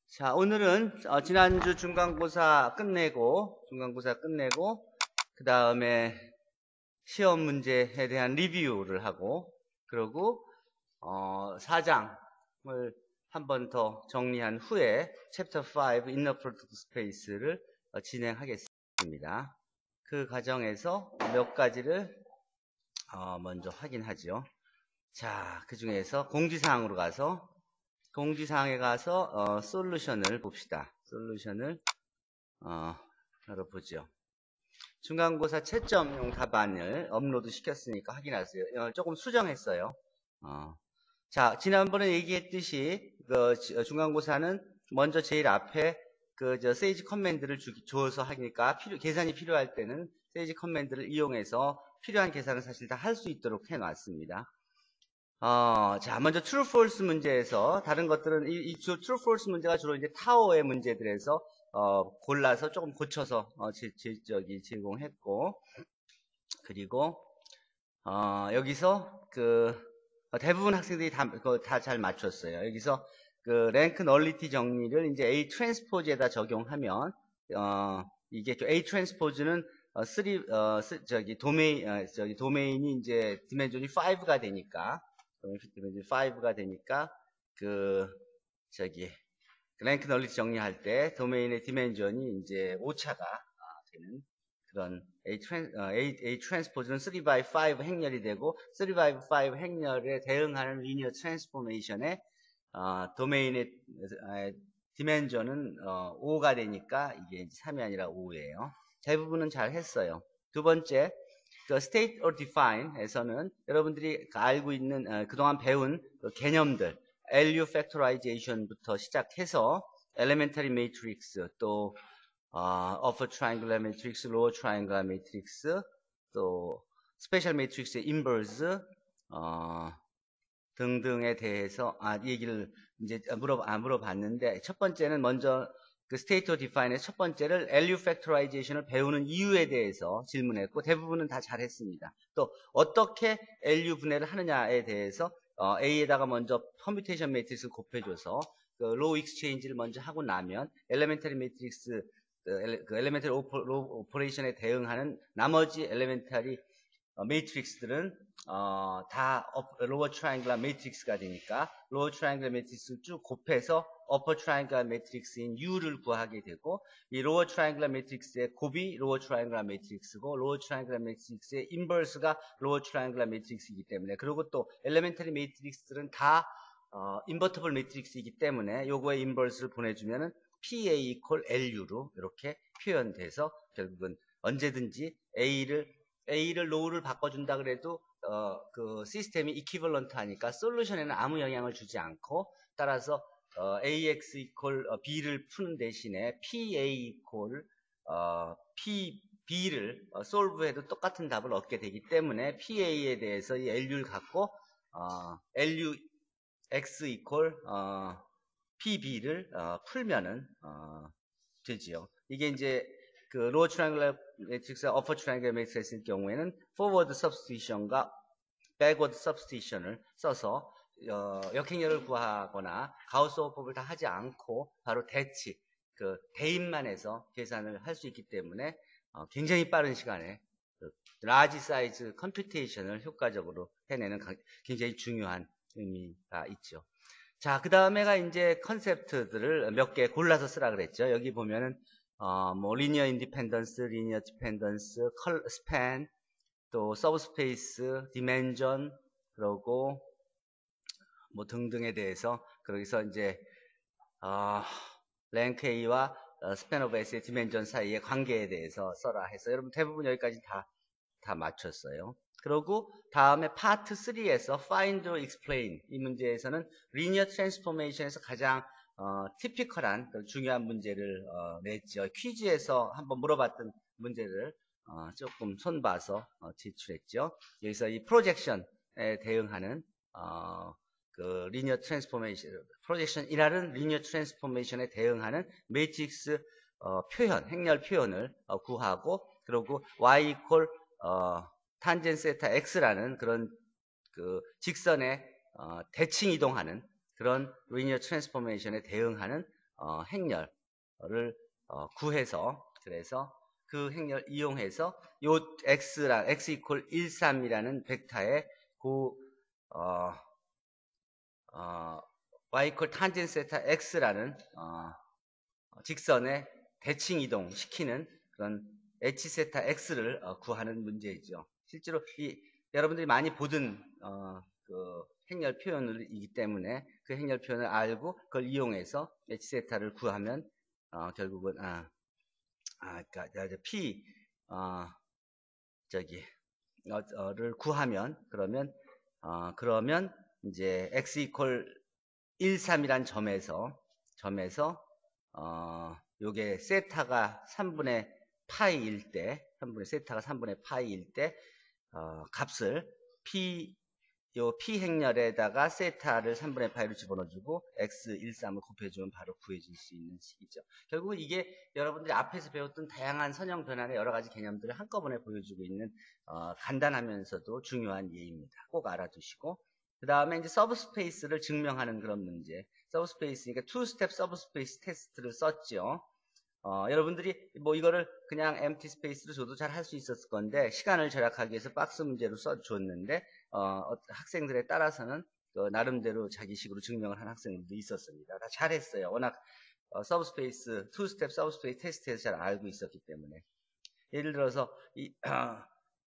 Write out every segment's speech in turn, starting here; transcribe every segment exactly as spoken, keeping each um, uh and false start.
자, 오늘은 어, 지난주 중간고사 끝내고 중간고사 끝내고 그 다음에 시험 문제에 대한 리뷰를 하고 그리고 어, 사 장을 한 번 더 정리한 후에 챕터 오 Inner Product Space를 어, 진행하겠습니다. 그 과정에서 몇 가지를 어, 먼저 확인하죠. 자, 그 중에서 공지사항으로 가서 공지사항에 가서 어, 솔루션을 봅시다. 솔루션을 어, 열어보죠. 중간고사 채점용 답안을 업로드 시켰으니까 확인하세요. 어, 조금 수정했어요. 어. 자, 지난번에 얘기했듯이 그 중간고사는 먼저 제일 앞에 그 저 세이지 커맨드를 주, 줘서 하니까 필요, 계산이 필요할 때는 세이지 커맨드를 이용해서 필요한 계산을 사실 다 할 수 있도록 해놨습니다. 어, 자, 먼저 true, false 문제에서 다른 것들은 이, 이 true, false 문제가 주로 이제 타워의 문제들에서 어, 골라서 조금 고쳐서 어, 지, 지, 저기 제공했고 그리고 어, 여기서 그 어, 대부분 학생들이 다 다 잘 맞췄어요. 여기서 그 랭크 널리티 정리를 이제 A 트랜스포즈에다 적용하면 어, 이게 A 트랜스포즈는 어, 쓰리, 어, 쓰, 저기 도메인 어, 저기 도메인이 이제 디멘전이 오가 되니까 디멘전 오가 되니까 그 저기 랭크 널리티 정리할 때 도메인의 디멘전이 이제 오차가 되는 그런 A, 트랜, 어, A, A 트랜스포즈는 쓰리 바이 파이브 행렬이 되고 쓰리 바이 파이브 행렬에 대응하는 리니어 트랜스포메이션의 어, 도메인의 어, 디멘전은 어, 오가 되니까 이게 삼이 아니라 오예요. 대부분은 잘 했어요. 두 번째, 그 state or define에서는 여러분들이 알고 있는 어, 그동안 배운 그 개념들 엘유 factorization부터 시작해서 elementary matrix 또 어, upper triangular matrix, lower triangular matrix 또 스페셜 매트릭스의 inverse 어, 등등에 대해서 아 얘기를 이제 물어 아, 물어봤는데 첫 번째는 먼저 그 state or define의 첫 번째를 엘유 factorization을 배우는 이유에 대해서 질문했고 대부분은 다 잘했습니다. 또 어떻게 엘유 분해를 하느냐에 대해서 어, A에다가 먼저 permutation 매트릭스를 곱해줘서 그 로우 익스체인지를 먼저 하고 나면 엘레멘터리 매트릭스 그 엘레멘터리 오퍼레이션에 대응하는 나머지 엘레멘터리 매트릭스들은 어, 다 로어 트라이앵글러 매트릭스가 되니까 로어 트라이앵글러 매트릭스를 쭉 곱해서 어퍼 트라이앵글러 매트릭스인 U를 구하게 되고 이 로어 트라이앵글러 매트릭스의 곱이 로어 트라이앵글러 매트릭스고 로어 트라이앵글러 매트릭스의 인버스가 로어 트라이앵글러 매트릭스이기 때문에 그리고 또 엘레멘터리 매트릭스들은 다 어, 인버터블 매트릭스이기 때문에 요거의 인버스를 보내주면은 피에이 equal 엘유로 이렇게 표현돼서 결국은 언제든지 A를 A를 로우를 바꿔준다 그래도 어, 그 시스템이 이퀴벌런트 하니까 솔루션에는 아무 영향을 주지 않고 따라서 어, 에이엑스 equal 어, B를 푸는 대신에 피에이 equal 어, P, B를 어, 솔브해도 똑같은 답을 얻게 되기 때문에 피에이에 대해서 이 엘유를 갖고 어, 엘유 X equal 어, 피비를 어, 풀면은 어, 되지요. 이게 이제 그 로어 트라이앵글러 매트릭스, 어퍼 트라이앵글러 매트릭스일 경우에는 forward substitution과 backward substitution을 써서 어, 역행렬을 구하거나 가우스 호법을 다 하지 않고 바로 대치, 그 대입만 해서 계산을 할 수 있기 때문에 어, 굉장히 빠른 시간에 그 라지 사이즈 컴퓨테이션을 효과적으로 해내는 굉장히 중요한 의미가 있죠. 자, 그 다음에가 이제 컨셉트들을 몇 개 골라서 쓰라 그랬죠. 여기 보면은, 어, 뭐, 리니어 인디펜던스, 리니어 디펜던스, 컬, 스팬, 또 서브스페이스, 디멘전, 그러고, 뭐, 등등에 대해서, 그러기서 이제, 어, 랭크 A와 어, 스팬 오브 S의 디멘전 사이의 관계에 대해서 써라 해서, 여러분 대부분 여기까지 다, 다 맞췄어요. 그리고 다음에 파트 쓰리에서 find or explain 이 문제에서는 리니어 트랜스포메이션에서 가장 어, 티피컬한 중요한 문제를 어, 냈죠. 퀴즈에서 한번 물어봤던 문제를 어, 조금 손봐서 어, 제출했죠. 여기서 이 프로젝션에 대응하는 어, 그 리니어 트랜스포메이션 프로젝션이라는 리니어 트랜스포메이션에 대응하는 매트릭스 어, 표현, 행렬 표현을 어, 구하고 그리고 y equal 어, 탄젠 세타 x라는 그런 그 직선에 어, 대칭 이동하는 그런 리니어 트랜스포메이션에 대응하는 어, 행렬을 어, 구해서 그래서 그 행렬 이용해서 요 x랑 x 이퀄 일, 삼이라는 벡터에 그 어, 어, y 이퀄 탄젠 세타 x라는 어, 직선의 대칭 이동 시키는 그런 h 세타 x를 어, 구하는 문제이죠. 실제로 이 여러분들이 많이 보던 어, 그 행렬 표현이기 때문에 그 행렬 표현을 알고 그걸 이용해서 h 세타를 구하면 어, 결국은 아, 아, 그러니까 p 어, 저기 어를 구하면 그러면 어, 그러면 이제 x 이퀄 일, 삼이란 점에서 점에서 어, 요게 세타가 삼분의 파이일 때, 삼분의 세타가 삼분의 파이일 때, 어, 값을 p, 요 p 행렬에다가 세타를 삼분의 파이로 집어넣어주고 x 일, 삼을 곱해주면 바로 구해질 수 있는 식이죠. 결국 이게 여러분들이 앞에서 배웠던 다양한 선형 변환의 여러 가지 개념들을 한꺼번에 보여주고 있는 어, 간단하면서도 중요한 예입니다. 꼭 알아두시고. 그 다음에 이제 서브스페이스를 증명하는 그런 문제. 서브스페이스니까 투 스텝 서브스페이스 테스트를 썼죠. 어, 여러분들이 뭐 이거를 그냥 엠티 스페이스로 줘도 잘 할 수 있었을 건데 시간을 절약하기 위해서 박스 문제로 써줬는데 어, 학생들에 따라서는 그 나름대로 자기식으로 증명을 한 학생들도 있었습니다. 다 잘했어요. 워낙 어, 서브스페이스, 투 스텝 서브스페이스 테스트에서 잘 알고 있었기 때문에. 예를 들어서 이 어,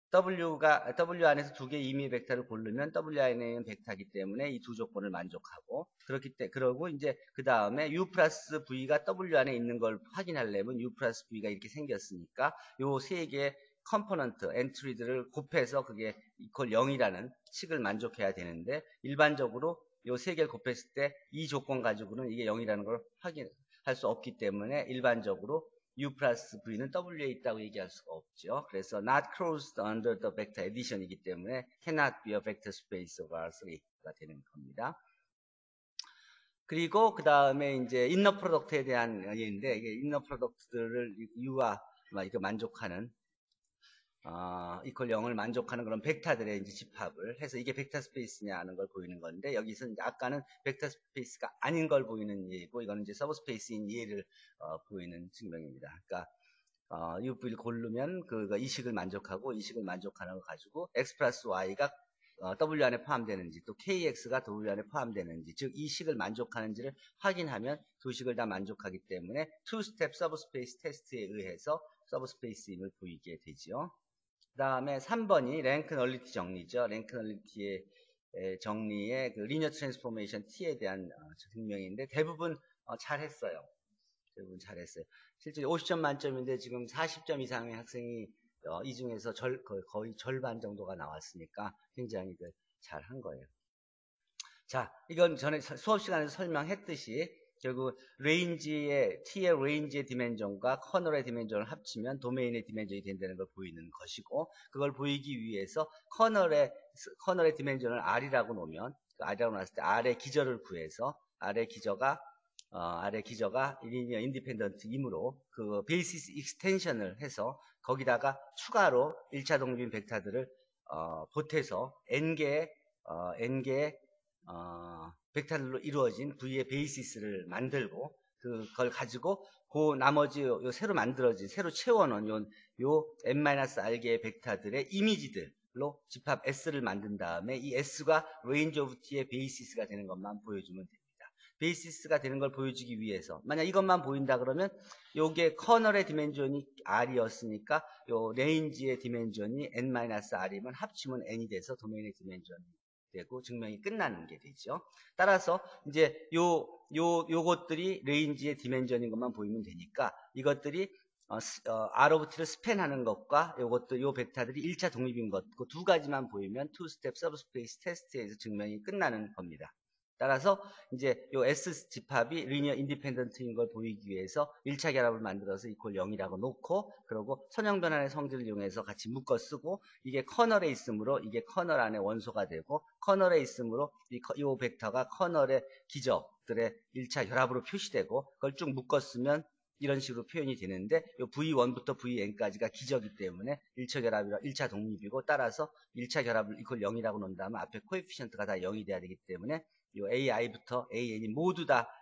W가, W 안에서 두 개의 임의 벡터를 고르면 W 안에 있는 벡터이기 때문에 이 두 조건을 만족하고, 그렇기 때문에, 그러고 이제 그 다음에 U 플러스 V가 W 안에 있는 걸 확인하려면 U 플러스 V가 이렇게 생겼으니까 요 세 개의 컴포넌트, 엔트리들을 곱해서 그게 이퀄 영이라는 식을 만족해야 되는데, 일반적으로 요 세 개를 곱했을 때 이 조건 가지고는 이게 영이라는 걸 확인할 수 없기 때문에 일반적으로 U 플러스 V는 W에 있다고 얘기할 수가 없죠. 그래서 not crossed under the vector addition이기 때문에 cannot be a vector space of 알 쓰리가 되는 겁니다. 그리고 그 다음에 이제 inner product에 대한 얘기인데, 이게 inner product들을 U와 이거 만족하는 어, 이퀄 영을 만족하는 그런 벡터들의 이제 집합을 해서 이게 벡터 스페이스냐 하는 걸 보이는 건데, 여기서 이제 아까는 벡터 스페이스가 아닌 걸 보이는 예이고, 이거는 이제 서브 스페이스인 예를 어, 보이는 증명입니다. 그러니까 어, 유 브이를 고르면 그가 이 식을 만족하고 이 식을 만족하는 걸 가지고 x 플러스 y가 어, W 안에 포함되는지 또 kx가 W 안에 포함되는지, 즉 이 식을 만족하는지를 확인하면 두 식을 다 만족하기 때문에 투 스텝 서브 스페이스 테스트에 의해서 서브 스페이스임을 보이게 되죠. 그 다음에 삼 번이 랭크 널리티 정리죠. 랭크 널리티의 정리의 그 리니어 트랜스포메이션 T에 대한 어, 증명인데 대부분 어, 잘했어요. 대부분 잘했어요. 실제 오십 점 만점인데 지금 사십 점 이상의 학생이 어, 이 중에서 절, 거의, 거의 절반 정도가 나왔으니까 굉장히 그 잘한 거예요. 자, 이건 전에 수업 시간에서 설명했듯이 결국 레인지의 T의 레인지의 디멘전과 커널의 디멘전을 합치면 도메인의 디멘전이 된다는 걸 보이는 것이고, 그걸 보이기 위해서 커널의 커널의 디멘전을 R이라고 놓으면 그 R이라고 놨을 때 R의 기저를 구해서 R의 기저가 어, R의 기저가 리니어 인디펜던트이므로 그 베이시스 익스텐션을 해서 거기다가 추가로 일 차 독립인 벡터들을 어, 보태서 n개의 어, n개의 어, 벡터들로 이루어진 V의 베이시스를 만들고 그걸 가지고 그 나머지 요, 요 새로 만들어진 새로 채워놓은 요, 요 n-r개의 벡터들의 이미지들로 집합 S를 만든 다음에 이 S가 range of T의 베이시스가 되는 것만 보여주면 됩니다. 베이시스가 되는 걸 보여주기 위해서 만약 이것만 보인다 그러면 요게 커널의 디멘전이 R이었으니까 요 레인지의 디멘전이 n-R이면 합치면 n이 돼서 도메인의 디멘전이 되고 증명이 끝나는 게 되죠. 따라서 이제 요, 요, 요것들이 레인지의 디멘전인 것만 보이면 되니까 이것들이 어, 어, R of T를 스팬하는 것과 요것들, 요 벡터들이 일 차 독립인 것, 그 두 가지만 보이면 투 스텝 서브스페이스 테스트에서 증명이 끝나는 겁니다. 따라서 이제 요 S 집합이 리니어 인디펜던트인 걸 보이기 위해서 일 차 결합을 만들어서 이퀄 영이라고 놓고, 그리고 선형 변환의 성질을 이용해서 같이 묶어 쓰고, 이게 커널에 있으므로 이게 커널 안에 원소가 되고, 커널에 있으므로 이, 이 벡터가 커널의 기저들의 일 차 결합으로 표시되고, 그걸 쭉 묶어 쓰면 이런 식으로 표현이 되는데, 요 브이 원부터 브이 엔까지가 기저이기 때문에 일 차 결합이라 일 차 독립이고, 따라서 일 차 결합을 이퀄 영이라고 놓은 다음에 앞에 코에피션트가 다 영이 돼야 되기 때문에 요 에이아이부터 에이엔이 모두 다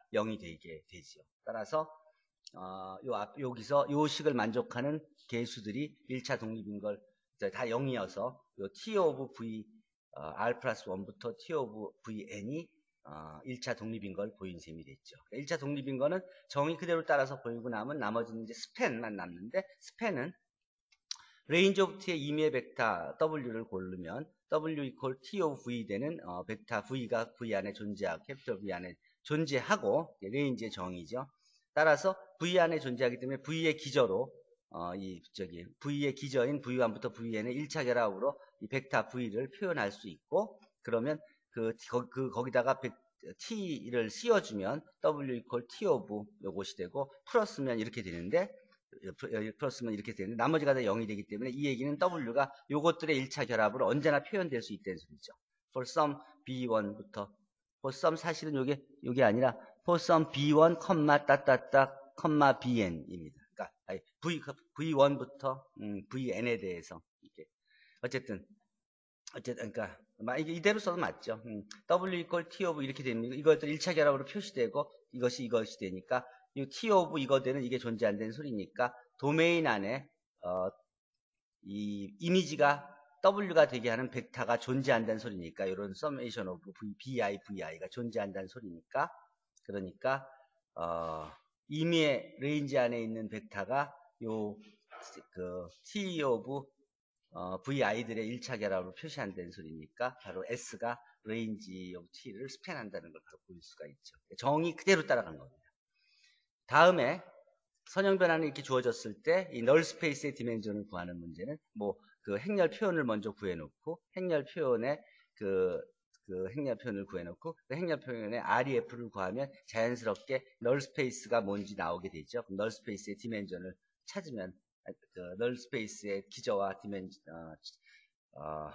영이 되게 되지요. 따라서 어, 요 앞, 여기서 요 식을 만족하는 개수들이 일 차 독립인 걸 다 영이어서 요 t 오브 v 어, r 플러스 일부터 t 오브 vn이 어, 일 차 독립인 걸 보인 셈이 됐죠. 일 차 독립인 거는 정의 그대로 따라서 보이고 나면 나머지는 이제 스팬만 남는데, 스팬은 range of t의 임의의 벡터 w를 고르면 w equal t of v 되는 어, 벡터 v가 v 안에 존재하고 캐피털 V 안에 존재하고 레인지의 정의죠. 따라서 v 안에 존재하기 때문에 v의 기저로 어, 이 저기 v의 기저인 브이 원부터 브이엔의 일 차 결합으로 이 벡터 v를 표현할 수 있고, 그러면 그, 거, 그 거기다가 벡, t를 씌워주면 w equal t of 요것이 되고, 풀었으면 이렇게 되는데, 플러스면 이렇게 되는데 나머지가 다 영이 되기 때문에 이 얘기는 w가 요것들의 일 차 결합으로 언제나 표현될 수 있다는 소리죠. for some 비 원부터 for some 사실은 요게 요게 아니라 for some 비 원, 따따따, bn입니다. 그러니까 아니, v 브이 원부터 음, vn에 대해서 이게 어쨌든 어쨌든 그러니까 이게 이대로 써도 맞죠. 음, w equal t of 이렇게 되는 이것들 일 차 결합으로 표시되고 이것이 이것이 되니까 이 t of 이거들은 이게 존재한다는 소리니까 도메인 안에 어, 이 이미지가 w가 되게 하는 벡터가 존재한다는 소리니까 이런 summation of bi, vi가 존재한다는 소리니까 그러니까 어, 임의의 레인지 안에 있는 벡터가 요 그 t of 어, vi들의 일 차 결합으로 표시한다는 소리니까 바로 s가 range of t를 스팬한다는 걸 바로 보일 수가 있죠. 정의 그대로 따라간 겁니다. 다음에 선형 변화는 이렇게 주어졌을 때 이 널 스페이스의 디멘전을 구하는 문제는 뭐 그 행렬 표현을 먼저 구해놓고 행렬 표현의 그, 그 행렬 표현을 구해놓고 그 행렬 표현의 알이에프를 구하면 자연스럽게 널 스페이스가 뭔지 나오게 되죠. 그럼 널 스페이스의 디멘전을 찾으면 그 널 스페이스의 기저와 디멘전 어, 어,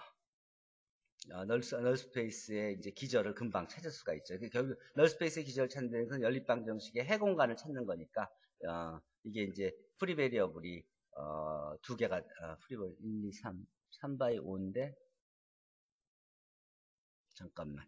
어, 널, 널 스페이스의 이제 기저를 금방 찾을 수가 있죠. 결국 널 스페이스의 기저를 찾는 데는 그 연립방 정식의 해공간을 찾는 거니까 어, 이게 이제 프리 베리어블이 어, 두 개가 어, 프리 베리어블 일, 이, 삼, 삼 바이 오인데 잠깐만.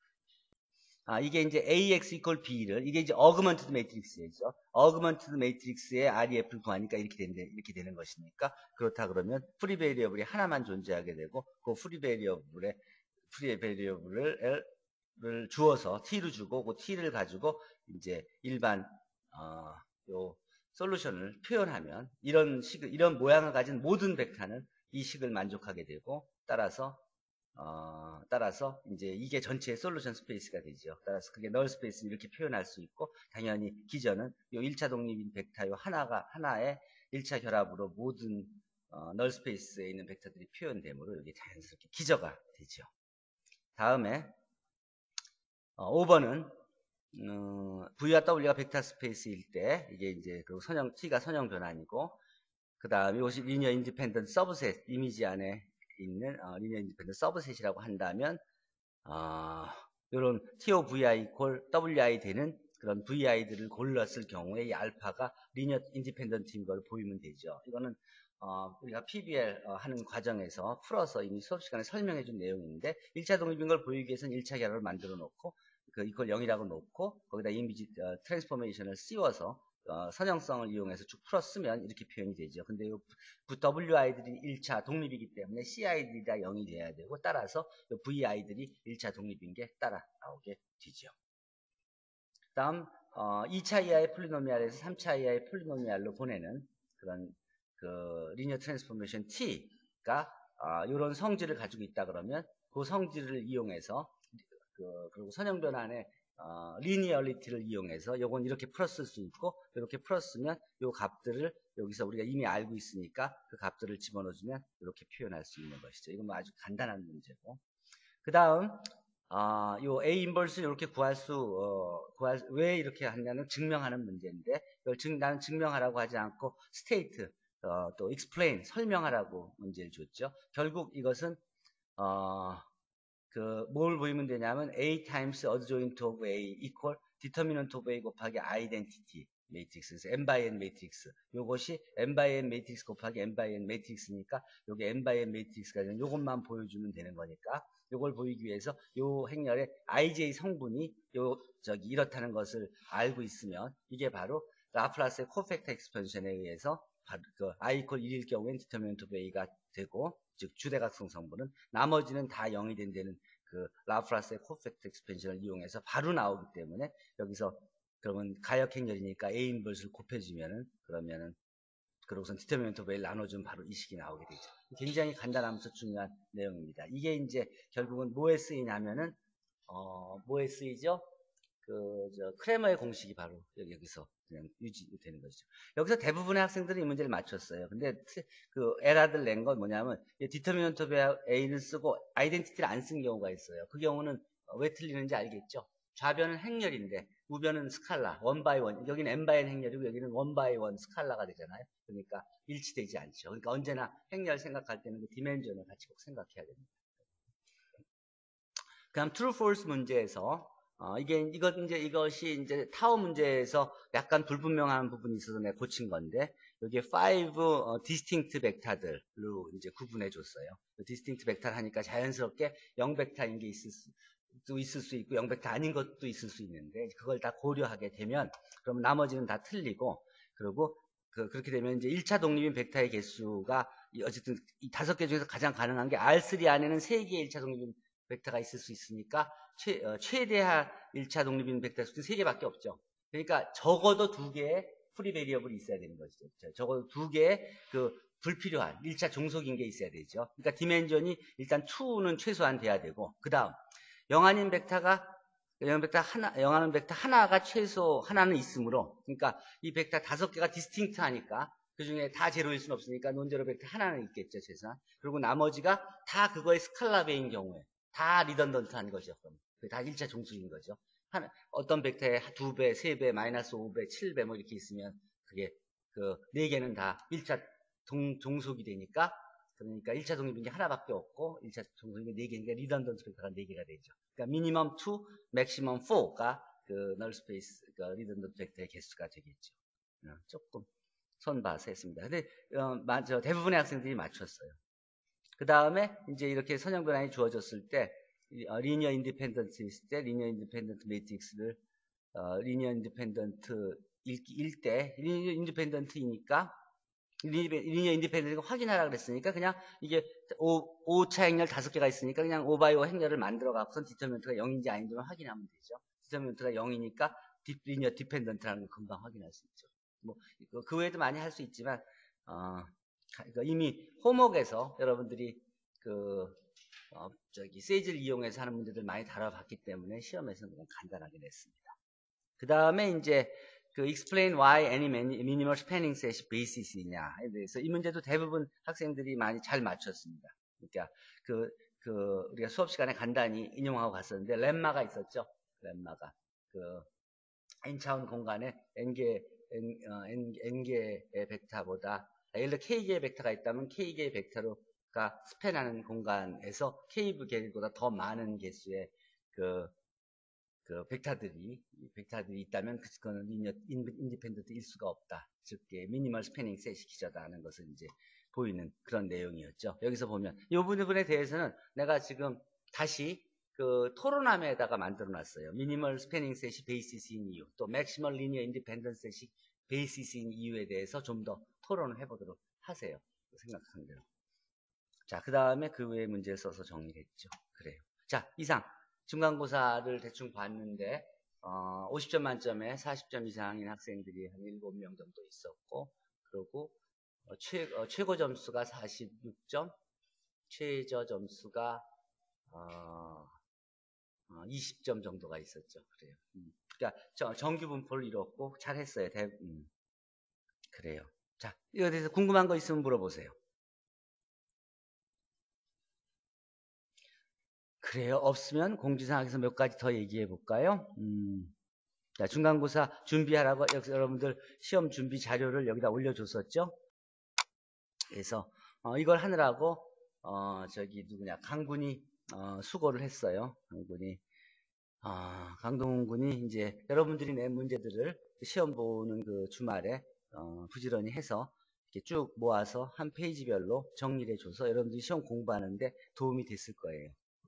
아, 이게 이제 에이엑스 equal b를 이게 이제 어그먼티드 매트릭스죠. 어그먼티드 매트릭스의 알이에프를 구하니까 이렇게 되는 이렇게 되는 것이니까 그렇다 그러면 프리 베리어블이 하나만 존재하게 되고 그 프리 베리어블의 프리 베리어블을 를 주어서 t를 주고 그 t를 가지고 이제 일반 어, 요 솔루션을 표현하면 이런 식 이런 모양을 가진 모든 벡터는 이 식을 만족하게 되고 따라서 어, 따라서 이제 이게 전체의 솔루션 스페이스가 되죠. 따라서 그게 널 스페이스는 이렇게 표현할 수 있고 당연히 기저는 요 일 차 독립인 벡터 요 하나가 하나의 일 차 결합으로 모든 어, 널 스페이스에 있는 벡터들이 표현되므로 여기 자연스럽게 기저가 되죠. 다음에 어, 오 번은 어, V와 W가 벡터 스페이스일 때 이게 이제 그 선형 T가 선형 변환이고 그 다음에 이것이 리니어 인디펜던트 서브셋 이미지 안에 있는 어, 리니어 인디펜던트 서브셋이라고 한다면 어, 이런 T O V I 콜 W I 되는 그런 V I들을 골랐을 경우에 이 알파가 리니어 인디펜던트인 걸 보이면 되죠. 이거는 어, 우리가 피 비 엘 어, 하는 과정에서 풀어서 이미 수업 시간에 설명해 준 내용인데 일 차 독립인 걸 보이기 위해서는 일 차 결합을 만들어 놓고 그 이걸 영이라고 놓고 거기다 이미지 어, 트랜스포메이션을 씌워서 어, 선형성을 이용해서 쭉 풀었으면 이렇게 표현이 되죠. 근데 요 더블유 아이들이 일 차 독립이기 때문에 씨 아이들이 다 영이 돼야 되고 따라서 요 브이 아이들이 일 차 독립인 게 따라 나오게 되죠. 다음 어, 이 차 이하의 폴리노미알에서 삼 차 이하의 폴리노미알로 보내는 그런 그 리니어 트랜스포메이션 T가 어, 이런 성질을 가지고 있다 그러면 그 성질을 이용해서 그, 그리고 선형 변환의 어, 리니어리티를 이용해서 요건 이렇게 풀었을 수 있고 이렇게 풀었으면 요 값들을 여기서 우리가 이미 알고 있으니까 그 값들을 집어넣어주면 이렇게 표현할 수 있는 것이죠. 이건 뭐 아주 간단한 문제고 그 다음 어, 요 A 인버스를 이렇게 구할 수 어, 구할 왜 이렇게 하냐는 증명하는 문제인데 이걸 증, 나는 증명하라고 하지 않고 스테이트 어, 또 explain 설명하라고 문제를 줬죠. 결국 이것은 어, 그, 뭘 보이면 되냐면, A times adjoint of A equal determinant of A 곱하기 identity matrix에서 n by n matrix. 요것이 n by n matrix 곱하기 n by n matrix니까, 요게 n by n matrix가 되는 요것만 보여주면 되는 거니까, 요걸 보이기 위해서 요 행렬의 아이제이 성분이 요 저기 이렇다는 것을 알고 있으면 이게 바로 라플라스의 코팩터 익스펜션에 의해서 바로 그 i 이퀄 일일 경우엔 디터미넌트 오브 a가 되고, 즉 주대각성 성분은 나머지는 다 영이 된다는 그 라플라스의 코팩터 익스펜션을 이용해서 바로 나오기 때문에, 여기서 그러면 가역 행렬이니까 a 인버스를 곱해주면은 그러면은 그러고선 디터미넌트 오브 a를 나눠주면 바로 이 식이 나오게 되죠. 굉장히 간단하면서 중요한 내용입니다. 이게 이제 결국은 뭐에 쓰이냐면은 어 뭐에 쓰이죠? 그 저 크레머의 공식이 바로 여기, 여기서 그냥 유지되는 것이죠. 여기서 대부분의 학생들이 이 문제를 맞췄어요. 근데 그 에라들 낸 건 뭐냐면 디터미넌트 오브 a를 쓰고 아이덴티티를 안 쓴 경우가 있어요. 그 경우는 왜 틀리는지 알겠죠? 좌변은 행렬인데 우변은 스칼라, 원 바이 원. 여기는 n 바이 n 행렬이고 여기는 원 바이 원 스칼라가 되잖아요. 그러니까 일치되지 않죠. 그러니까 언제나 행렬 생각할 때는 그 디멘전을 같이 꼭 생각해야 됩니다. 그다음 true false 문제에서 어, 이게 이것 이제 이것이 이제 타워 문제에서 약간 불분명한 부분이 있어서 내가 고친 건데, 여기에 five 어, distinct 벡터들로 이제 구분해 줬어요. distinct 벡터 하니까 자연스럽게 영 벡터인 게 있을 수 또 있을 수 있고 영 벡터 아닌 것도 있을 수 있는데, 그걸 다 고려하게 되면 그러면 나머지는 다 틀리고, 그리고 그, 그렇게 되면 이제 일 차 독립인 벡터의 개수가 어쨌든 이 다섯 개 중에서 가장 가능한 게 알 쓰리 안에는 세 개의 일 차 독립인 벡터가 있을 수 있으니까 최, 어, 최대한 일 차 독립인 벡터 수는 세 개밖에 없죠. 그러니까 적어도 두 개의 프리 베리어블이 있어야 되는 거죠. 적어도 두 개의 그 불필요한 일 차 종속인 게 있어야 되죠. 그러니까 디멘전이 일단 이는 최소한 돼야 되고, 그 다음 영한인 벡터가 영한 벡터 하나, 영한인 벡터 하나가 최소 하나는 있으므로, 그러니까 이 벡터 다섯 개가 디스팅트 하니까 그 중에 다 제로일 수는 없으니까 논제로 벡터 하나는 있겠죠, 최소한. 그리고 나머지가 다 그거의 스칼라베인 경우에 다 리던던트한 거죠. 그럼 다 일 차 종속인 거죠. 하나, 어떤 벡터에 두 배, 세 배, 마이너스 오 배, 칠 배 뭐 이렇게 있으면 그게 그 네 개는 다 일 차 동, 종속이 되니까, 그러니까 일 차 독립인 게 하나밖에 없고 일 차 종속인 게 네 개니까 리던던트 벡터가 네 개가 되죠. 그러니까 미니멈 이, 맥시멈 사가 그 널 스페이스, 그 리던던트 벡터의 개수가 되겠죠. 어, 조금 손 봐서 했습니다. 근데 어, 맞아, 대부분의 학생들이 맞췄어요. 그 다음에 이제 이렇게 선형 변환이 주어졌을 때 리니어 인디펜던트 있을 때 리니어 인디펜던트 매트릭스를 어, 리니어 인디펜던트 일 때 리니어 인디펜던트이니까 리니어 인디펜던트가 확인하라 그랬으니까 그냥 이게 오 차 행렬 다섯 개가 있으니까 그냥 오 바이 오 행렬을 만들어 갖고선 디터미넌트가 영인지 아닌지만 확인하면 되죠. 디터미넌트가 영이니까 리니어 디펜던트라는 걸 금방 확인할 수 있죠. 뭐 그 외에도 많이 할 수 있지만 어, 이미 홈웍에서 여러분들이 그 어, 저기 세이지를 이용해서 하는 문제들 많이 다뤄봤기 때문에 시험에서는 그냥 간단하게 냈습니다. 그 다음에 이제 그 explain why any minimal spanning set이 basis이냐에 대해서 이 문제도 대부분 학생들이 많이 잘 맞췄습니다. 그러니까 그, 그 우리가 수업 시간에 간단히 인용하고 갔었는데 렘마가 있었죠. 렘마가 그 n차원 공간에 n개 n, 어, n, n개의 벡터보다 예를 들어 k개의 벡터가 있다면 k개의 벡터가 스팬하는 공간에서 k개보다 더 많은 개수의 그 그 벡터들이 벡터들이 있다면 그거는 리니어 인디펜던트일 수가 없다. 즉 미니멀 스패닝 셋이 기저다는 것을 이제 보이는 그런 내용이었죠. 여기서 보면 이 부분에 대해서는 내가 지금 다시 그 토론함에다가 만들어 놨어요. 미니멀 스패닝 셋이 베이시스인 이유, 또 맥시멀 리니어 인디펜던트 셋이 베이시스인 이유에 대해서 좀 더 토론을 해보도록 하세요. 생각하는 대로. 자, 그 다음에 그 외의 문제를 써서 정리했죠. 그래요. 자, 이상. 중간고사를 대충 봤는데 어, 오십 점 만점에 사십 점 이상인 학생들이 한 일곱 명 정도 있었고, 그리고 어, 최, 어, 최고 점수가 사십육 점, 최저 점수가 어, 어, 이십 점 정도가 있었죠. 그래요. 음. 그러니까 저, 정규 분포를 이뤘고 잘했어요. 대, 음. 그래요. 자, 이거에 대해서 궁금한 거 있으면 물어보세요. 그래요. 없으면 공지사항에서 몇 가지 더 얘기해 볼까요? 음. 자, 중간고사 준비하라고 여러분들 시험 준비 자료를 여기다 올려줬었죠? 그래서 어, 이걸 하느라고 어, 저기 누구냐 강군이 어, 수고를 했어요. 강군이 어, 강동훈 군이 이제 여러분들이 낸 문제들을 시험 보는 그 주말에 어, 부지런히 해서 이렇게 쭉 모아서 한 페이지별로 정리를 해줘서 여러분들이 시험 공부하는데 도움이 됐을 거예요.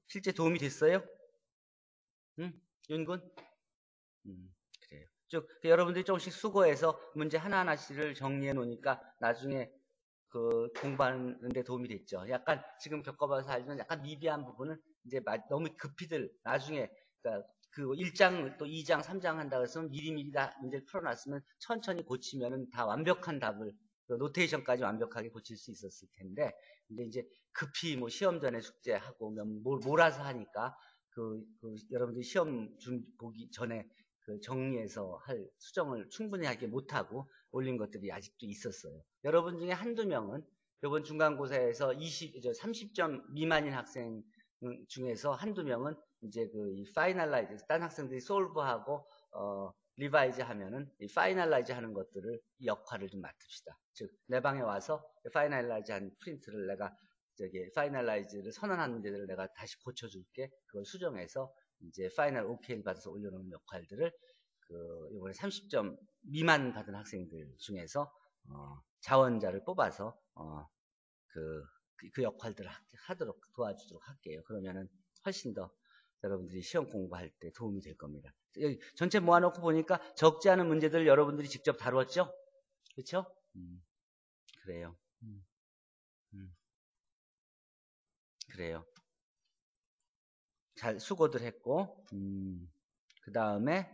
실제 도움이 됐어요? 응? 윤군? 음, 그래요. 쭉 여러분들이 조금씩 수고해서 문제 하나하나씩을 정리해 놓으니까 나중에 그 공부하는 데 도움이 됐죠. 약간 지금 겪어봐서 알지만 약간 미비한 부분은 이제 너무 급히들 나중에 그러니까 그 일 장 또 이 장 삼 장 한다고 해서 미리미리 다 문제를 풀어놨으면 천천히 고치면은 다 완벽한 답을 그 노테이션까지 완벽하게 고칠 수 있었을 텐데 근데 이제 급히 뭐 시험 전에 숙제하고 뭘 몰아서 하니까 그, 그 여러분들이 시험 준 보기 전에 그 정리해서 할 수정을 충분히 하게 못하고 올린 것들이 아직도 있었어요. 여러분 중에 한두 명은 이번 중간고사에서 이십, 삼십 점 미만인 학생 중에서 한두 명은 이제 그 파이널라이즈, 딴 학생들이 솔브하고 어, 리바이즈 하면은 이 파이널라이즈 하는 것들을 이 역할을 좀 맡읍시다. 즉, 내 방에 와서 파이널라이즈 한 프린트를 내가 저기 파이널라이즈를 선언한 문제들을 내가 다시 고쳐줄게. 그걸 수정해서 이제 파이널 오케이를 받아서 올려놓는 역할들을 그 이번에 삼십 점 미만 받은 학생들 중에서 어, 자원자를 뽑아서 어, 그, 그 역할들을 하도록 도와주도록 할게요. 그러면은 훨씬 더 여러분들이 시험 공부할 때 도움이 될 겁니다. 여기 전체 모아놓고 보니까 적지 않은 문제들 여러분들이 직접 다뤘죠? 그렇죠? 음, 그래요. 음, 음, 그래요. 잘 수고들 했고, 음, 그 다음에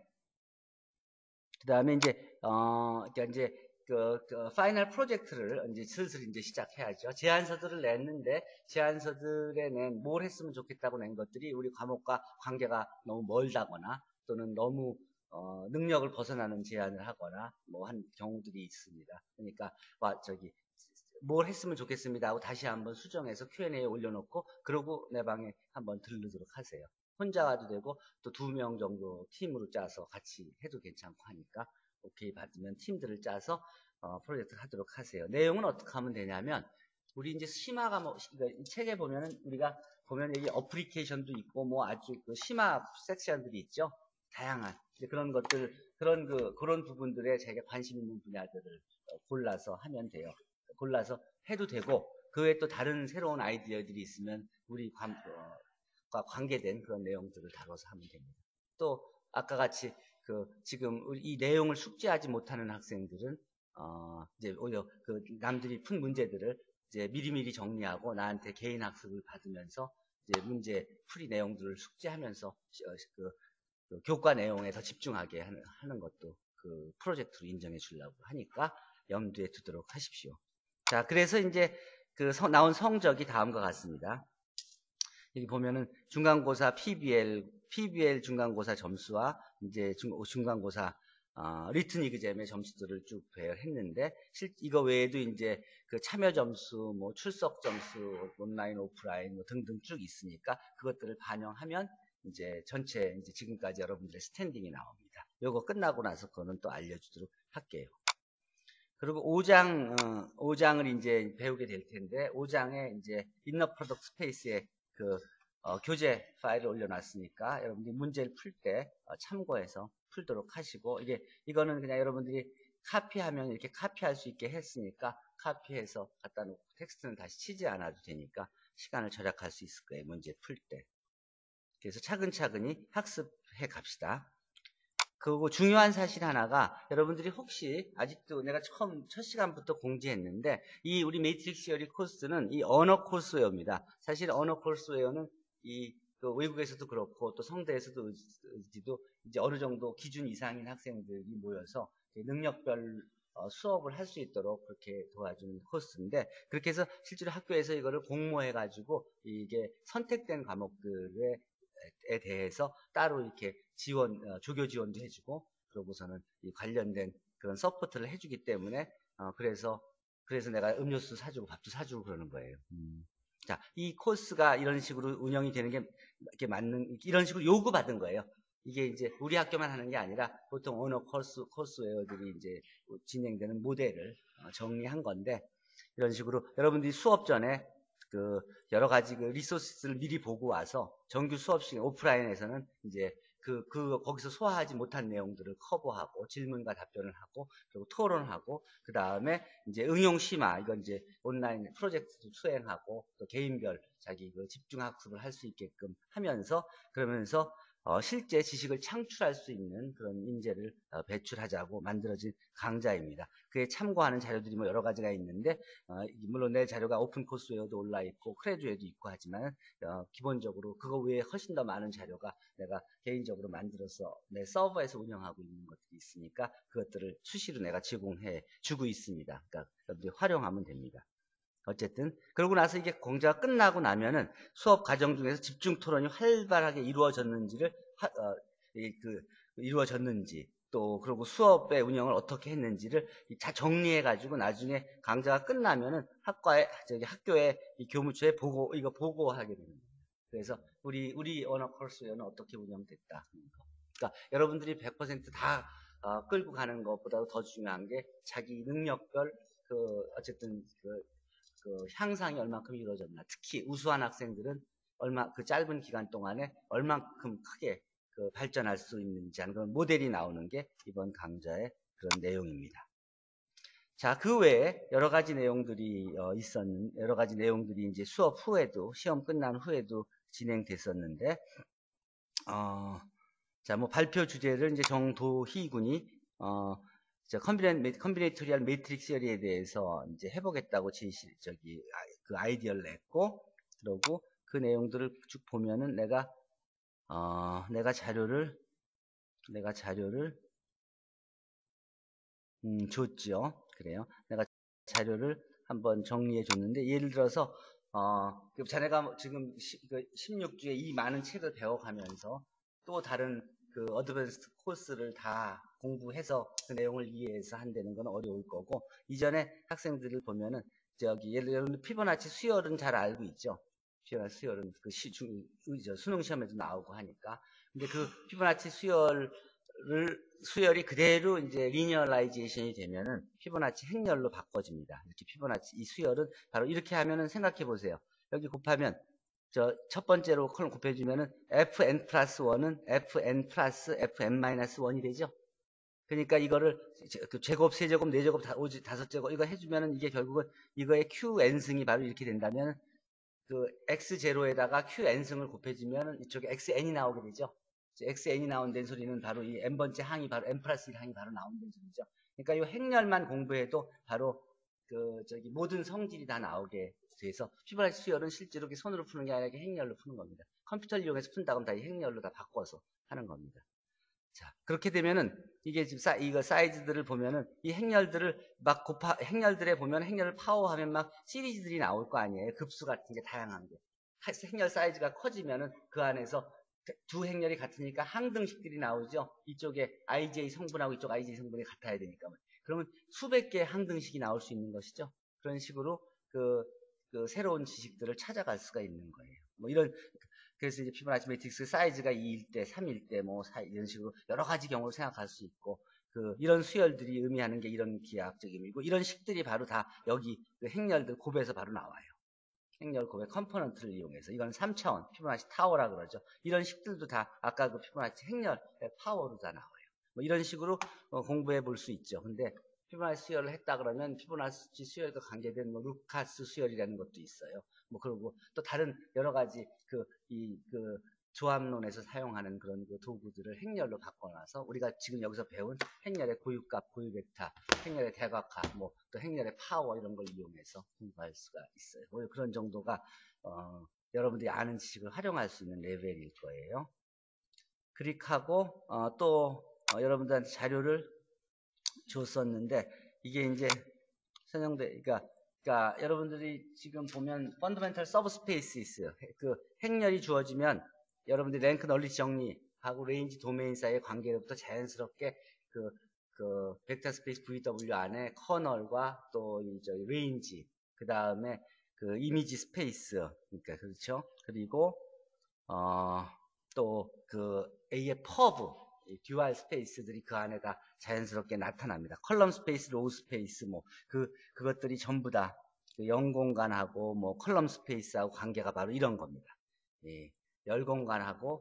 그 다음에 이제 어 이제 그, 그 파이널 프로젝트를 이제 슬슬 이제 시작해야죠. 제안서들을 냈는데 제안서들에 낸 뭘 했으면 좋겠다고 낸 것들이 우리 과목과 관계가 너무 멀다거나 또는 너무 어, 능력을 벗어나는 제안을 하거나 뭐 한 경우들이 있습니다. 그러니까 와 저기 뭘 했으면 좋겠습니다 하고 다시 한번 수정해서 큐 앤 에이에 올려놓고 그러고 내 방에 한번 들르도록 하세요. 혼자 와도 되고 또 두 명 정도 팀으로 짜서 같이 해도 괜찮고 하니까 오케이 받으면 팀들을 짜서 어, 프로젝트 하도록 하세요. 내용은 어떻게 하면 되냐면 우리 이제 심화가 뭐 그러니까 이 책에 보면은 우리가 보면 여기 어플리케이션도 있고 뭐 아주 그 심화 섹션들이 있죠. 다양한 그런 것들 그런 그 그런 부분들에 자기가 관심 있는 분야들을 골라서 하면 돼요. 골라서 해도 되고 그 외에 또 다른 새로운 아이디어들이 있으면 우리 관, 어, 관계된 그런 내용들을 다뤄서 하면 됩니다. 또 아까 같이 그 지금 이 내용을 숙지하지 못하는 학생들은 어 이제 오히려 그 남들이 푼 문제들을 이제 미리미리 정리하고 나한테 개인 학습을 받으면서 이제 문제 풀이 내용들을 숙지하면서 그, 그 교과 내용에 더 집중하게 하는, 하는 것도 그 프로젝트로 인정해 주려고 하니까 염두에 두도록 하십시오. 자, 그래서 이제 그 서, 나온 성적이 다음과 같습니다. 여기 보면은 중간고사 피비엘, 피비엘 중간고사 점수와 이제 중, 중간고사 어, 리튼 이그잼의 점수들을 쭉 배열했는데 실 이거 외에도 이제 그 참여 점수, 뭐 출석 점수, 온라인, 오프라인 뭐 등등 쭉 있으니까 그것들을 반영하면 이제 전체 이제 지금까지 여러분들의 스탠딩이 나옵니다. 요거 끝나고 나서 그거는 또 알려주도록 할게요. 그리고 오 장, 어, 오 장을 이제 배우게 될 텐데, 오 장에 이제 인너 프로덕트 스페이스에 그, 어, 교재 파일을 올려놨으니까, 여러분들이 문제를 풀 때 어, 참고해서 풀도록 하시고, 이게, 이거는 그냥 여러분들이 카피하면 이렇게 카피할 수 있게 했으니까, 카피해서 갖다 놓고 텍스트는 다시 치지 않아도 되니까, 시간을 절약할 수 있을 거예요, 문제 풀 때. 그래서 차근차근히 학습해 갑시다. 그리고 중요한 사실 하나가 여러분들이 혹시 아직도 내가 처음 첫 시간부터 공지했는데 이 우리 매트릭스 시어리 코스는 이 언어 코스웨어입니다. 사실 언어 코스웨어는 이 그 외국에서도 그렇고 또 성대에서도 이제 어느 정도 기준 이상인 학생들이 모여서 능력별 어, 수업을 할 수 있도록 그렇게 도와주는 코스인데 그렇게 해서 실제로 학교에서 이거를 공모해 가지고 이게 선택된 과목들에 에 대해서 따로 이렇게 지원, 어, 조교 지원도 해주고, 그러고서는 이 관련된 그런 서포트를 해주기 때문에, 어, 그래서, 그래서 내가 음료수 사주고 밥도 사주고 그러는 거예요. 음. 자, 이 코스가 이런 식으로 운영이 되는 게, 이렇게 맞는, 이런 식으로 요구받은 거예요. 이게 이제 우리 학교만 하는 게 아니라 보통 언어 코스, 코스웨어들이 이제 진행되는 모델을 정리한 건데, 이런 식으로 여러분들이 수업 전에 그 여러 가지 그 리소스를 미리 보고 와서 정규 수업 시간 오프라인에서는 이제 그, 그, 거기서 소화하지 못한 내용들을 커버하고, 질문과 답변을 하고, 그리고 토론하고, 그 다음에 이제 응용 심화, 이건 이제 온라인 프로젝트도 수행하고, 또 개인별 자기 그 집중 학습을 할 수 있게끔 하면서, 그러면서 어, 실제 지식을 창출할 수 있는 그런 인재를 어, 배출하자고 만들어진 강좌입니다. 그에 참고하는 자료들이 뭐 여러 가지가 있는데, 어, 물론 내 자료가 오픈 코스웨어도 올라 있고 크레드에도 있고 하지만 어, 기본적으로 그거 외에 훨씬 더 많은 자료가 내가 개인적으로 만들어서 내 서버에서 운영하고 있는 것들이 있으니까 그것들을 수시로 내가 제공해 주고 있습니다. 그러니까 여러분들이 활용하면 됩니다. 어쨌든 그러고 나서 이게 공자가 끝나고 나면은 수업 과정 중에서 집중 토론이 활발하게 이루어졌는지를 하, 어, 이, 그, 이루어졌는지 또 그리고 수업의 운영을 어떻게 했는지를 다 정리해 가지고 나중에 강좌가 끝나면은 학과에 저기 학교에 이 교무처에 보고 이거 보고하게 됩니다. 그래서 우리 우리 언어 코스는 어떻게 운영됐다. 그러니까 여러분들이 백 퍼센트 다 어, 끌고 가는 것보다도 더 중요한 게 자기 능력별 그 어쨌든 그 그 향상이 얼만큼 이루어졌나. 특히 우수한 학생들은 얼마 그 짧은 기간 동안에 얼만큼 크게 그 발전할 수 있는지 하는 그런 모델이 나오는 게 이번 강좌의 그런 내용입니다. 자, 그 외에 여러 가지 내용들이 어, 있었는 여러 가지 내용들이 이제 수업 후에도 시험 끝난 후에도 진행됐었는데, 어, 자, 뭐 발표 주제를 이제 정도희 군이 어, 컨비네, 컨비네이토리얼 매트릭스 시리에 대해서 이제 해보겠다고 제시, 저기, 그 아이디어를 냈고, 그러고 그 내용들을 쭉 보면은 내가, 어, 내가 자료를, 내가 자료를, 음, 줬죠. 그래요. 내가 자료를 한번 정리해 줬는데, 예를 들어서, 어, 자네가 지금 십육 주에 이 많은 책을 배워가면서 또 다른 그 어드밴스드 코스를 다 공부해서 그 내용을 이해해서 한다는 건 어려울 거고, 이전에 학생들을 보면은 저기 예를 들면 피보나치 수열은 잘 알고 있죠. 피보나치 수열은 그 시, 중, 수능 시험에도 나오고 하니까. 근데 그 피보나치 수열을 수열이 그대로 이제 리니어라이제이션이 되면은 피보나치 행렬로 바꿔집니다. 이렇게 피보나치 이 수열은 바로 이렇게 하면은 생각해 보세요. 여기 곱하면 저 첫 번째로 컬럼 곱해주면은 fn 플러스 일은 fn 플러스 fn 마이너스 일이 되죠. 그러니까 이거를 제곱, 세제곱, 네제곱, 다섯 제곱 이거 해주면은 이게 결국은 이거의 qn승이 바로 이렇게 된다면 그 x제로에다가 qn승을 곱해주면은 이쪽에 xn이 나오게 되죠. xn이 나온다는 소리는 바로 이 n번째 항이 바로 n 플러스 일 항이 바로 나온다는 소리죠. 그러니까 이 행렬만 공부해도 바로 그 저기 모든 성질이 다 나오게 돼서 피보나치 수열은 실제로 손으로 푸는 게 아니라 행렬로 푸는 겁니다. 컴퓨터를 이용해서 푼다고 하면 다 행렬로 다 바꿔서 하는 겁니다. 자, 그렇게 되면은 이게 지금 사, 이거 사이즈들을 보면은 이 행렬들을 막 곱하 행렬들에 보면 행렬을 파워하면 막 시리즈들이 나올 거 아니에요. 급수 같은 게 다양한 게. 행렬 사이즈가 커지면은 그 안에서 두 행렬이 같으니까 항등식들이 나오죠. 이쪽에 아이제이 성분하고 이쪽 아이제이 성분이 같아야 되니까. 그러면 수백 개의 항등식이 나올 수 있는 것이죠. 그런 식으로 그, 그 새로운 지식들을 찾아갈 수가 있는 거예요. 뭐 이런, 그래서 이제 피보나치 매트릭스 사이즈가 이일 때, 삼일 때, 뭐, 이런 식으로 여러 가지 경우를 생각할 수 있고, 그, 이런 수열들이 의미하는 게 이런 기하학적 의미고, 이런 식들이 바로 다 여기 그 행렬들 곱에서 바로 나와요. 행렬 곱의 컴포넌트를 이용해서. 이건 삼 차원, 피보나치 타워라 그러죠. 이런 식들도 다 아까 그 피보나치 행렬의 파워로 다 나와요. 뭐 이런 식으로 어, 공부해 볼 수 있죠. 근데 피보나치 수열을 했다 그러면 피보나치 수열과 관계된 뭐 루카스 수열이라는 것도 있어요. 뭐 그리고 또 다른 여러 가지 그 이 그 조합론에서 사용하는 그런 그 도구들을 행렬로 바꿔놔서 우리가 지금 여기서 배운 행렬의 고유값, 고유벡터, 행렬의 대각화, 뭐 또 행렬의 파워 이런 걸 이용해서 공부할 수가 있어요. 뭐 그런 정도가 어, 여러분들이 아는 지식을 활용할 수 있는 레벨일 거예요. 그릭하고 어, 또 어, 여러분들한테 자료를 줬었는데 이게 이제 선정돼, 그러니까, 그러니까 여러분들이 지금 보면 펀더멘털 서브스페이스 있어요. 그 행렬이 주어지면 여러분들이 랭크 널리지 정리하고 레인지 도메인 사이의 관계로부터 자연스럽게 그, 그 벡터 스페이스 브이더블유 안에 커널과 또 이 저 레인지, 그 다음에 그 이미지 스페이스, 그러니까 그렇죠. 그리고 어, 또 그 A의 퍼브, 듀얼 스페이스들이 그 안에다 자연스럽게 나타납니다. 컬럼 스페이스, 로우 스페이스, 뭐, 그, 그것들이 전부 다 그 영 공간하고 뭐 컬럼 스페이스하고 관계가 바로 이런 겁니다. 예, 열 공간하고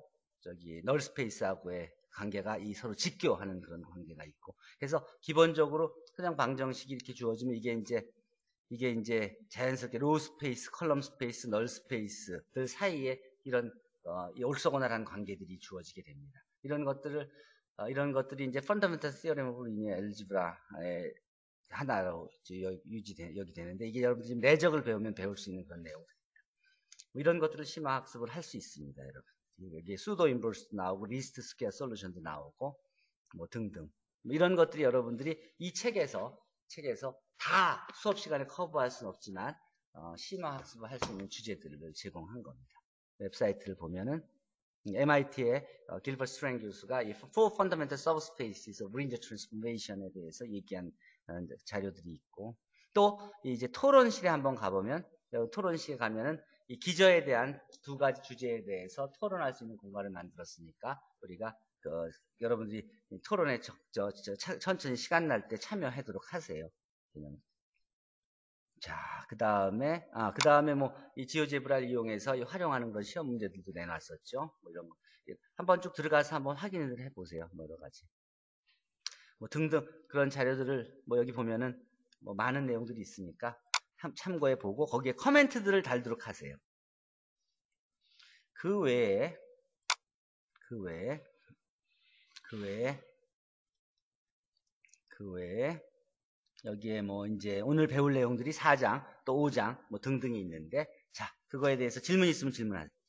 저기 널 스페이스하고의 관계가 이 서로 직교하는 그런 관계가 있고, 그래서 기본적으로 그냥 방정식이 이렇게 주어지면 이게 이제 이게 이제 자연스럽게 로우 스페이스, 컬럼 스페이스, 널 스페이스들 사이에 이런 어, 이 올소고나라는 관계들이 주어지게 됩니다. 이런 것들을 어, 이런 것들이 이제 펀더멘털 시어렘 오브 리니어 엘지브라의 하나로 유지되 여기 되는데, 이게 여러분들 지금 내적을 배우면 배울 수 있는 그런 내용들입니다. 뭐 이런 것들을 심화 학습을 할 수 있습니다, 여러분. 여기 수도 인버스도 나오고 리스트 스퀘어 솔루션도 나오고 뭐 등등, 뭐 이런 것들이 여러분들이 이 책에서 책에서 다 수업 시간에 커버할 수는 없지만 어, 심화 학습을 할 수 있는 주제들을 제공한 겁니다. 웹사이트를 보면은 엠아이티의 어, 길버트 스트랭 교수가 이 Four Fundamental Subspaces of Linear Transformation에 대해서 얘기한 어, 자료들이 있고, 또 이제 토론실에 한번 가보면, 토론실에 가면은 이 기저에 대한 두 가지 주제에 대해서 토론할 수 있는 공간을 만들었으니까 우리가 그, 여러분들이 토론에 저, 저, 저, 차, 천천히 시간 날 때 참여하도록 하세요. 그냥. 자, 그 다음에, 아, 그 다음에 뭐, 이 지오제브라를 이용해서 활용하는 그런 시험 문제들도 내놨었죠. 뭐 이런 거. 한번 쭉 들어가서 한번 확인을 해보세요. 뭐 여러 가지. 뭐 등등 그런 자료들을 뭐 여기 보면은 뭐 많은 내용들이 있으니까 참고해 보고 거기에 코멘트들을 달도록 하세요. 그 외에, 그 외에, 그 외에, 그 외에, 여기에 뭐 이제 오늘 배울 내용들이 사 장 또 오 장 뭐 등등이 있는데, 자, 그거에 대해서 질문 있으면 질문하세요.